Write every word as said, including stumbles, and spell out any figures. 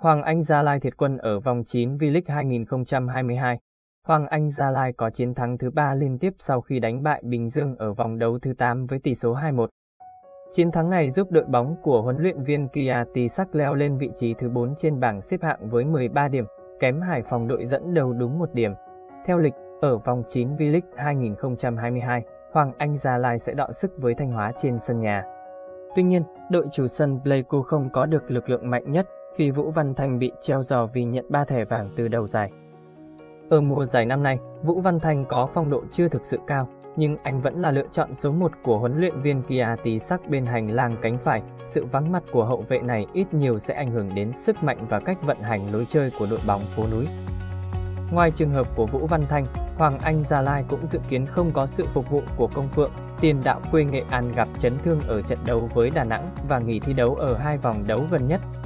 Hoàng Anh Gia Lai thiệt quân ở vòng chín V-League hai nghìn không trăm hai mươi hai. Hoàng Anh Gia Lai có chiến thắng thứ ba liên tiếp sau khi đánh bại Bình Dương ở vòng đấu thứ tám với tỷ số hai một. Chiến thắng này giúp đội bóng của huấn luyện viên Kia Tisak leo lên vị trí thứ bốn trên bảng xếp hạng với mười ba điểm, kém Hải Phòng đội dẫn đầu đúng một điểm. Theo lịch, ở vòng chín V-League hai nghìn không trăm hai mươi hai, Hoàng Anh Gia Lai sẽ đọ sức với Thanh Hóa trên sân nhà. Tuy nhiên, đội chủ sân Pleiku không có được lực lượng mạnh nhất khi Vũ Văn Thanh bị treo giò vì nhận ba thẻ vàng từ đầu giải. Ở mùa giải năm nay, Vũ Văn Thanh có phong độ chưa thực sự cao, nhưng anh vẫn là lựa chọn số một của huấn luyện viên Kia Tisak bên hành lang cánh phải. Sự vắng mặt của hậu vệ này ít nhiều sẽ ảnh hưởng đến sức mạnh và cách vận hành lối chơi của đội bóng phố núi. Ngoài trường hợp của Vũ Văn Thanh, Hoàng Anh Gia Lai cũng dự kiến không có sự phục vụ của Công Phượng, tiền đạo quê Nghệ An gặp chấn thương ở trận đấu với Đà Nẵng và nghỉ thi đấu ở hai vòng đấu gần nhất.